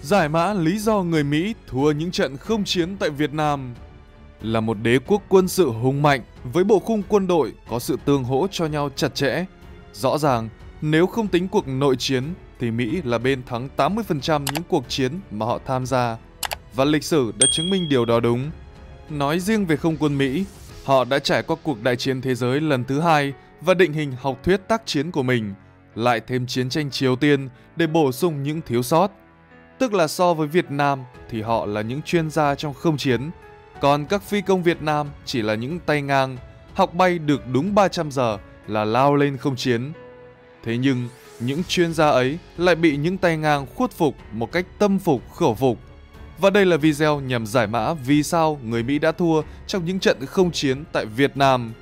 Giải mã lý do người Mỹ thua những trận không chiến tại Việt Nam. Là một đế quốc quân sự hùng mạnh với bộ khung quân đội có sự tương hỗ cho nhau chặt chẽ. Rõ ràng, nếu không tính cuộc nội chiến thì Mỹ là bên thắng 80% những cuộc chiến mà họ tham gia. Và lịch sử đã chứng minh điều đó đúng. Nói riêng về không quân Mỹ, họ đã trải qua cuộc đại chiến thế giới lần thứ 2 và định hình học thuyết tác chiến của mình, lại thêm chiến tranh Triều Tiên để bổ sung những thiếu sót. Tức là so với Việt Nam thì họ là những chuyên gia trong không chiến, còn các phi công Việt Nam chỉ là những tay ngang, học bay được đúng 300 giờ là lao lên không chiến. Thế nhưng, những chuyên gia ấy lại bị những tay ngang khuất phục một cách tâm phục khẩu phục. Và đây là video nhằm giải mã vì sao người Mỹ đã thua trong những trận không chiến tại Việt Nam.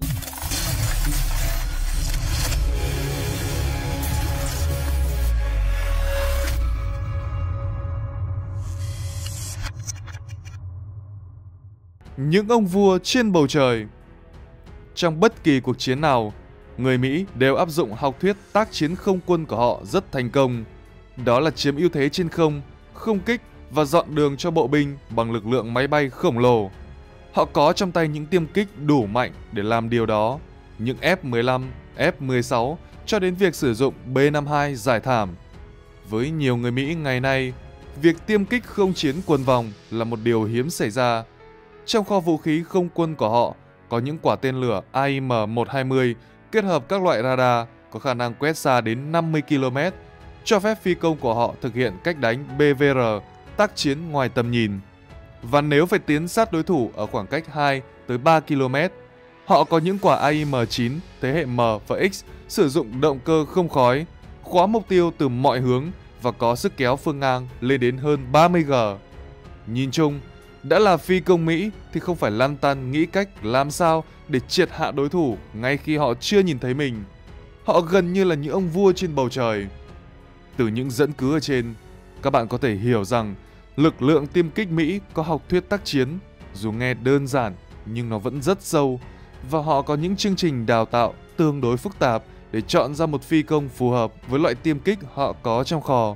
Những ông vua trên bầu trời. Trong bất kỳ cuộc chiến nào, người Mỹ đều áp dụng học thuyết tác chiến không quân của họ rất thành công. Đó là chiếm ưu thế trên không, không kích và dọn đường cho bộ binh bằng lực lượng máy bay khổng lồ. Họ có trong tay những tiêm kích đủ mạnh để làm điều đó, những F-15, F-16 cho đến việc sử dụng B-52 giải thảm. Với nhiều người Mỹ ngày nay, việc tiêm kích không chiến quần vòng là một điều hiếm xảy ra. Trong kho vũ khí không quân của họ có những quả tên lửa AIM-120 kết hợp các loại radar có khả năng quét xa đến 50 km, cho phép phi công của họ thực hiện cách đánh BVR, tác chiến ngoài tầm nhìn. Và nếu phải tiến sát đối thủ ở khoảng cách 2 tới 3 km, họ có những quả AIM-9 thế hệ M và X sử dụng động cơ không khói, khóa mục tiêu từ mọi hướng và có sức kéo phương ngang lên đến hơn 30 G. Nhìn chung, đã là phi công Mỹ thì không phải lăn tăn nghĩ cách làm sao để triệt hạ đối thủ ngay khi họ chưa nhìn thấy mình. Họ gần như là những ông vua trên bầu trời. Từ những dẫn cứ ở trên, các bạn có thể hiểu rằng lực lượng tiêm kích Mỹ có học thuyết tác chiến, dù nghe đơn giản nhưng nó vẫn rất sâu, và họ có những chương trình đào tạo tương đối phức tạp để chọn ra một phi công phù hợp với loại tiêm kích họ có trong kho.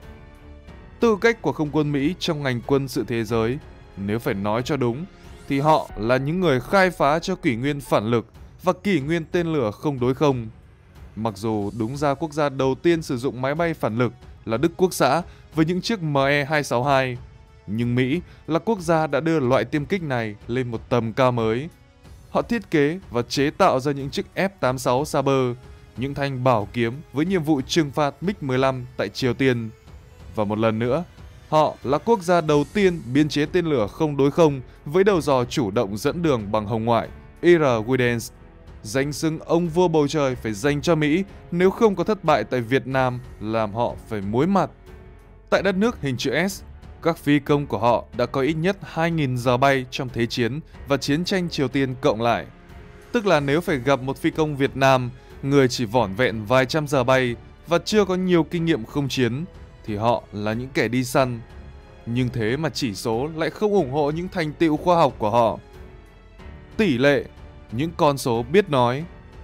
Tư cách của không quân Mỹ trong ngành quân sự thế giới, nếu phải nói cho đúng, thì họ là những người khai phá cho kỷ nguyên phản lực và kỷ nguyên tên lửa không đối không. Mặc dù đúng ra quốc gia đầu tiên sử dụng máy bay phản lực là Đức Quốc xã với những chiếc ME-262, nhưng Mỹ là quốc gia đã đưa loại tiêm kích này lên một tầm cao mới. Họ thiết kế và chế tạo ra những chiếc F-86 Sabre, những thanh bảo kiếm với nhiệm vụ trừng phạt MiG-15 tại Triều Tiên. Và một lần nữa, họ là quốc gia đầu tiên biên chế tên lửa không đối không với đầu dò chủ động dẫn đường bằng hồng ngoại, Ira-Widens. Danh xưng ông vua bầu trời phải dành cho Mỹ, nếu không có thất bại tại Việt Nam làm họ phải muối mặt. Tại đất nước hình chữ S, các phi công của họ đã có ít nhất 2.000 giờ bay trong Thế chiến và chiến tranh Triều Tiên cộng lại. Tức là nếu phải gặp một phi công Việt Nam, người chỉ vỏn vẹn vài trăm giờ bay và chưa có nhiều kinh nghiệm không chiến, thì họ là những kẻ đi săn. Nhưng thế mà chỉ số lại không ủng hộ những thành tựu khoa học của họ. Tỷ lệ, những con số biết nói.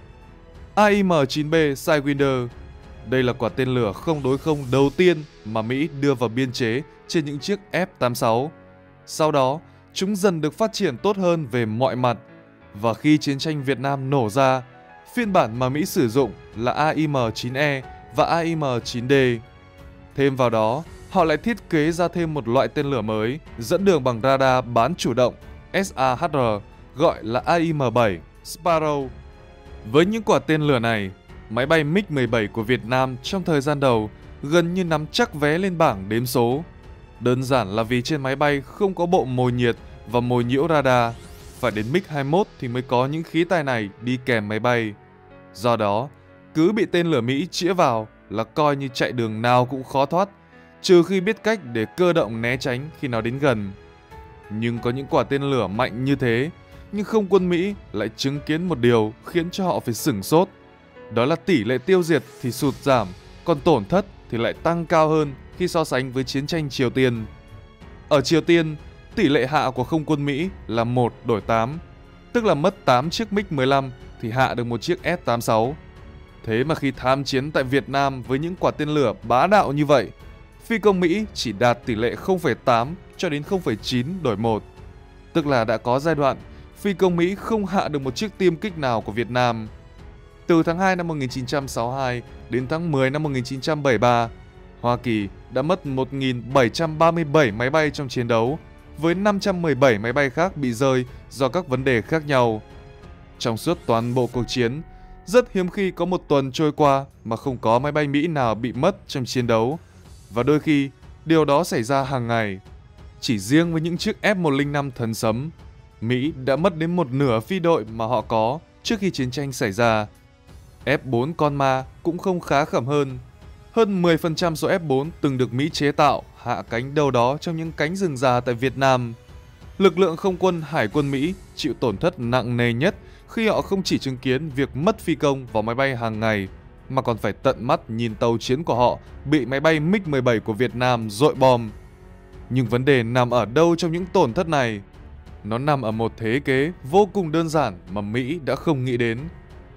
AIM-9B Sidewinder. Đây là quả tên lửa không đối không đầu tiên mà Mỹ đưa vào biên chế trên những chiếc F-86. Sau đó, chúng dần được phát triển tốt hơn về mọi mặt. Và khi chiến tranh Việt Nam nổ ra, phiên bản mà Mỹ sử dụng là AIM-9E và AIM-9D. Thêm vào đó, họ lại thiết kế ra thêm một loại tên lửa mới dẫn đường bằng radar bán chủ động SAR, gọi là AIM-7 Sparrow. Với những quả tên lửa này, máy bay MiG-17 của Việt Nam trong thời gian đầu gần như nắm chắc vé lên bảng đếm số. Đơn giản là vì trên máy bay không có bộ mồi nhiệt và mồi nhiễu radar. Phải đến MiG-21 thì mới có những khí tài này đi kèm máy bay. Do đó, cứ bị tên lửa Mỹ chĩa vào là coi như chạy đường nào cũng khó thoát, trừ khi biết cách để cơ động né tránh khi nó đến gần. Nhưng có những quả tên lửa mạnh như thế, nhưng không quân Mỹ lại chứng kiến một điều khiến cho họ phải sửng sốt. Đó là tỷ lệ tiêu diệt thì sụt giảm, còn tổn thất thì lại tăng cao hơn khi so sánh với chiến tranh Triều Tiên. Ở Triều Tiên, tỷ lệ hạ của không quân Mỹ là 1:8, tức là mất 8 chiếc MiG-15 thì hạ được một chiếc F-86. Thế mà khi tham chiến tại Việt Nam với những quả tên lửa bá đạo như vậy, phi công Mỹ chỉ đạt tỷ lệ 0,8 cho đến 0,9 đổi 1. Tức là đã có giai đoạn phi công Mỹ không hạ được một chiếc tiêm kích nào của Việt Nam. Từ tháng 2 năm 1962 đến tháng 10 năm 1973, Hoa Kỳ đã mất 1.737 máy bay trong chiến đấu, với 517 máy bay khác bị rơi do các vấn đề khác nhau. Trong suốt toàn bộ cuộc chiến, rất hiếm khi có một tuần trôi qua mà không có máy bay Mỹ nào bị mất trong chiến đấu, và đôi khi điều đó xảy ra hàng ngày. Chỉ riêng với những chiếc F-105 thần sấm, Mỹ đã mất đến một nửa phi đội mà họ có trước khi chiến tranh xảy ra. F-4 con ma cũng không khá khẩm hơn. Hơn 10% số F-4 từng được Mỹ chế tạo hạ cánh đâu đó trong những cánh rừng già tại Việt Nam. Lực lượng không quân Hải quân Mỹ chịu tổn thất nặng nề nhất khi họ không chỉ chứng kiến việc mất phi công vào máy bay hàng ngày, mà còn phải tận mắt nhìn tàu chiến của họ bị máy bay MiG-17 của Việt Nam dội bom. Nhưng vấn đề nằm ở đâu trong những tổn thất này? Nó nằm ở một thế kế vô cùng đơn giản mà Mỹ đã không nghĩ đến.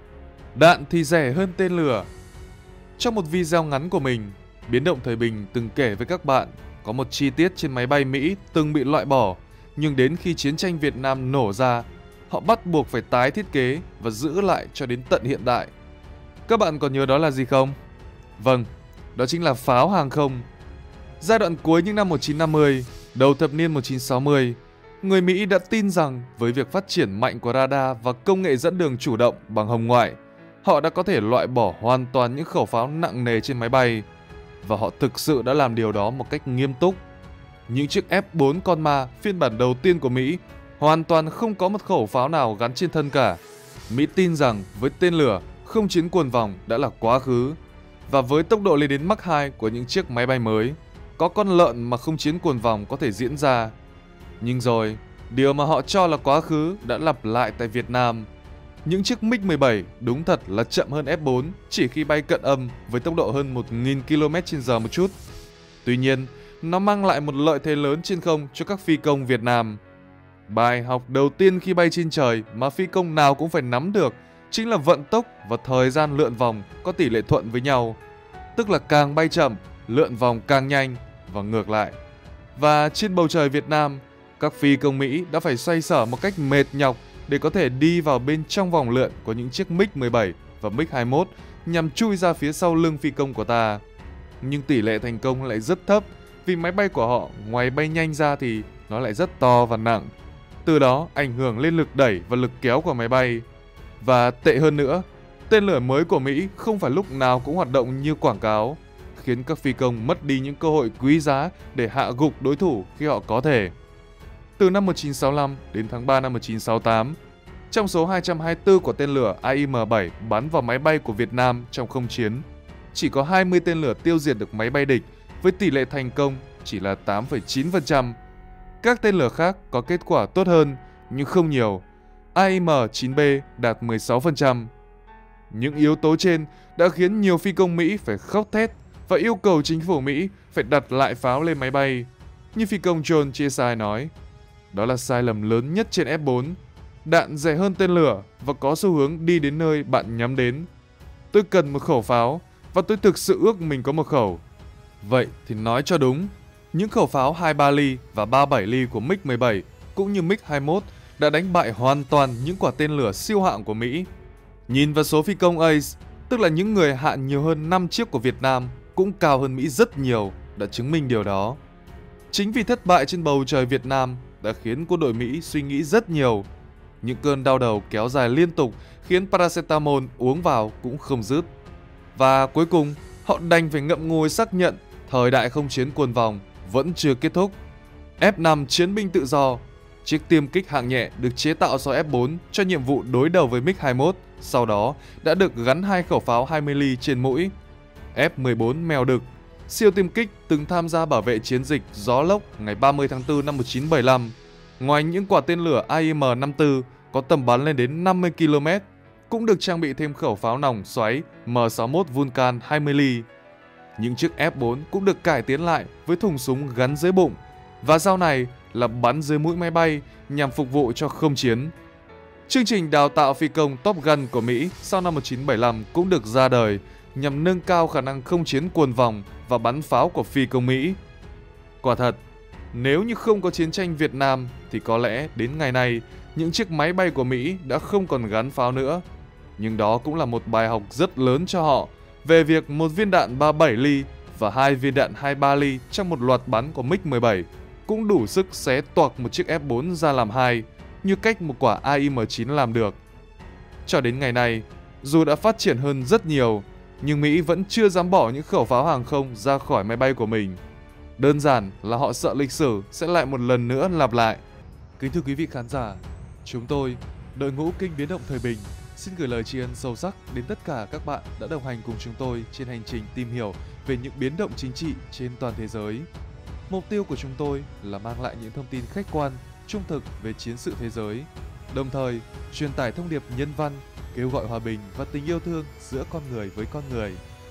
Đạn thì rẻ hơn tên lửa. Trong một video ngắn của mình, Biến động Thời Bình từng kể với các bạn có một chi tiết trên máy bay Mỹ từng bị loại bỏ, nhưng đến khi chiến tranh Việt Nam nổ ra, họ bắt buộc phải tái thiết kế và giữ lại cho đến tận hiện tại. Các bạn còn nhớ đó là gì không? Vâng, đó chính là pháo hàng không. Giai đoạn cuối những năm 1950, đầu thập niên 1960, người Mỹ đã tin rằng với việc phát triển mạnh của radar và công nghệ dẫn đường chủ động bằng hồng ngoại, họ đã có thể loại bỏ hoàn toàn những khẩu pháo nặng nề trên máy bay. Và họ thực sự đã làm điều đó một cách nghiêm túc. Những chiếc F-4 con ma phiên bản đầu tiên của Mỹ hoàn toàn không có một khẩu pháo nào gắn trên thân cả. Mỹ tin rằng với tên lửa, không chiến quần vòng đã là quá khứ. Và với tốc độ lên đến Mach 2 của những chiếc máy bay mới, có con lợn mà không chiến quần vòng có thể diễn ra. Nhưng rồi, điều mà họ cho là quá khứ đã lặp lại tại Việt Nam. Những chiếc MiG-17 đúng thật là chậm hơn F-4 chỉ khi bay cận âm với tốc độ hơn 1.000 km/h một chút. Tuy nhiên, nó mang lại một lợi thế lớn trên không cho các phi công Việt Nam. Bài học đầu tiên khi bay trên trời mà phi công nào cũng phải nắm được chính là vận tốc và thời gian lượn vòng có tỷ lệ thuận với nhau. Tức là càng bay chậm, lượn vòng càng nhanh và ngược lại. Và trên bầu trời Việt Nam, các phi công Mỹ đã phải xoay sở một cách mệt nhọc để có thể đi vào bên trong vòng lượn của những chiếc MiG-17 và MiG-21 nhằm chui ra phía sau lưng phi công của ta. Nhưng tỷ lệ thành công lại rất thấp vì máy bay của họ ngoài bay nhanh ra thì nó lại rất to và nặng. Từ đó ảnh hưởng lên lực đẩy và lực kéo của máy bay. Và tệ hơn nữa, tên lửa mới của Mỹ không phải lúc nào cũng hoạt động như quảng cáo, khiến các phi công mất đi những cơ hội quý giá để hạ gục đối thủ khi họ có thể. Từ năm 1965 đến tháng 3 năm 1968, trong số 224 quả tên lửa AIM-7 bắn vào máy bay của Việt Nam trong không chiến, chỉ có 20 tên lửa tiêu diệt được máy bay địch với tỷ lệ thành công chỉ là 8,9%. Các tên lửa khác có kết quả tốt hơn nhưng không nhiều. AIM-9B đạt 16%. Những yếu tố trên đã khiến nhiều phi công Mỹ phải khóc thét và yêu cầu chính phủ Mỹ phải đặt lại pháo lên máy bay. Như phi công John Chesai nói, đó là sai lầm lớn nhất trên F-4. Đạn rẻ hơn tên lửa và có xu hướng đi đến nơi bạn nhắm đến. Tôi cần một khẩu pháo và tôi thực sự ước mình có một khẩu. Vậy thì nói cho đúng, những khẩu pháo 23 ly và 37 ly của MiG-17 cũng như MiG-21 đã đánh bại hoàn toàn những quả tên lửa siêu hạng của Mỹ. Nhìn vào số phi công Ace, tức là những người hạ nhiều hơn 5 chiếc của Việt Nam, cũng cao hơn Mỹ rất nhiều, đã chứng minh điều đó. Chính vì thất bại trên bầu trời Việt Nam đã khiến quân đội Mỹ suy nghĩ rất nhiều. Những cơn đau đầu kéo dài liên tục khiến paracetamol uống vào cũng không dứt. Và cuối cùng, họ đành phải ngậm ngùi xác nhận thời đại không chiến quần vòng vẫn chưa kết thúc. F-5 chiến binh tự do, chiếc tiêm kích hạng nhẹ được chế tạo sau F-4 cho nhiệm vụ đối đầu với MiG-21, sau đó đã được gắn 2 khẩu pháo 20 ly trên mũi. F-14 Mèo Đực, siêu tiêm kích từng tham gia bảo vệ chiến dịch Gió Lốc ngày 30 tháng 4 năm 1975. Ngoài những quả tên lửa AIM-54 có tầm bắn lên đến 50 km, cũng được trang bị thêm khẩu pháo nòng xoáy M61 Vulcan 20 ly. Những chiếc F-4 cũng được cải tiến lại với thùng súng gắn dưới bụng, và sau này là bắn dưới mũi máy bay nhằm phục vụ cho không chiến. Chương trình đào tạo phi công Top Gun của Mỹ sau năm 1975 cũng được ra đời nhằm nâng cao khả năng không chiến quần vòng và bắn pháo của phi công Mỹ. Quả thật, nếu như không có chiến tranh Việt Nam thì có lẽ đến ngày nay những chiếc máy bay của Mỹ đã không còn gắn pháo nữa. Nhưng đó cũng là một bài học rất lớn cho họ về việc một viên đạn 37 ly và 2 viên đạn 23 ly trong một loạt bắn của MiG-17 cũng đủ sức xé toạc một chiếc F4 ra làm hai, như cách một quả AIM-9 làm được. Cho đến ngày nay, dù đã phát triển hơn rất nhiều, nhưng Mỹ vẫn chưa dám bỏ những khẩu pháo hàng không ra khỏi máy bay của mình. Đơn giản là họ sợ lịch sử sẽ lại một lần nữa lặp lại. Kính thưa quý vị khán giả, chúng tôi, đội ngũ Kinh Biến Động Thời Bình, xin gửi lời tri ân sâu sắc đến tất cả các bạn đã đồng hành cùng chúng tôi trên hành trình tìm hiểu về những biến động chính trị trên toàn thế giới. Mục tiêu của chúng tôi là mang lại những thông tin khách quan, trung thực về chiến sự thế giới, đồng thời truyền tải thông điệp nhân văn, kêu gọi hòa bình và tình yêu thương giữa con người với con người.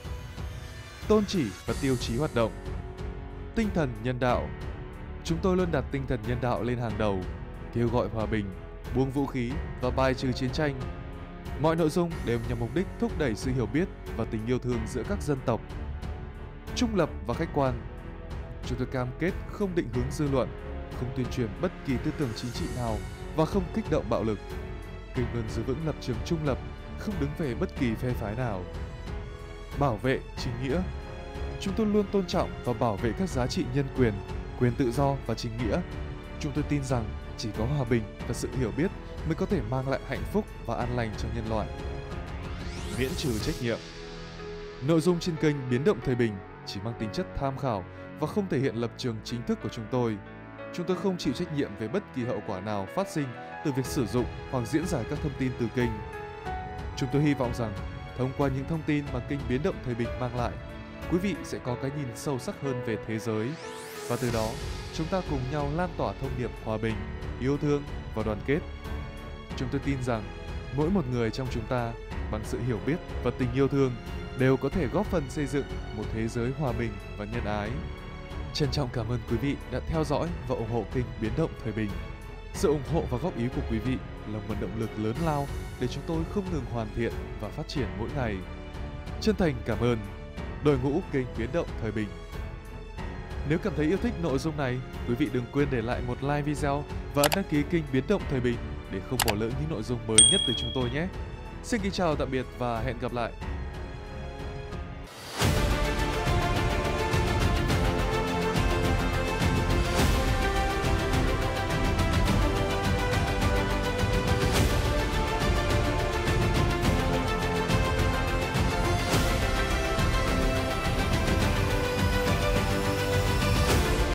Tôn chỉ và tiêu chí hoạt động. Tinh thần nhân đạo. Chúng tôi luôn đặt tinh thần nhân đạo lên hàng đầu, kêu gọi hòa bình, buông vũ khí và bài trừ chiến tranh. Mọi nội dung đều nhằm mục đích thúc đẩy sự hiểu biết và tình yêu thương giữa các dân tộc. Trung lập và khách quan. Chúng tôi cam kết không định hướng dư luận, không tuyên truyền bất kỳ tư tưởng chính trị nào và không kích động bạo lực. Kênh luôn giữ vững lập trường trung lập, không đứng về bất kỳ phe phái nào. Bảo vệ chính nghĩa. Chúng tôi luôn tôn trọng và bảo vệ các giá trị nhân quyền, quyền tự do và chính nghĩa. Chúng tôi tin rằng chỉ có hòa bình và sự hiểu biết mới có thể mang lại hạnh phúc và an lành cho nhân loại. Miễn trừ trách nhiệm. Nội dung trên kênh Biến Động Thời Bình chỉ mang tính chất tham khảo và không thể hiện lập trường chính thức của chúng tôi. Chúng tôi không chịu trách nhiệm về bất kỳ hậu quả nào phát sinh từ việc sử dụng hoặc diễn giải các thông tin từ kênh. Chúng tôi hy vọng rằng thông qua những thông tin mà kênh Biến Động Thời Bình mang lại, quý vị sẽ có cái nhìn sâu sắc hơn về thế giới và từ đó chúng ta cùng nhau lan tỏa thông điệp hòa bình, yêu thương và đoàn kết. Chúng tôi tin rằng mỗi một người trong chúng ta bằng sự hiểu biết và tình yêu thương đều có thể góp phần xây dựng một thế giới hòa bình và nhân ái. Trân trọng cảm ơn quý vị đã theo dõi và ủng hộ kênh Biến Động Thời Bình. Sự ủng hộ và góp ý của quý vị là một động lực lớn lao để chúng tôi không ngừng hoàn thiện và phát triển mỗi ngày. Chân thành cảm ơn đội ngũ kênh Biến Động Thời Bình. Nếu cảm thấy yêu thích nội dung này, quý vị đừng quên để lại một like video và ấn đăng ký kênh Biến Động Thời Bình để không bỏ lỡ những nội dung mới nhất từ chúng tôi nhé. Xin kính chào tạm biệt và hẹn gặp lại.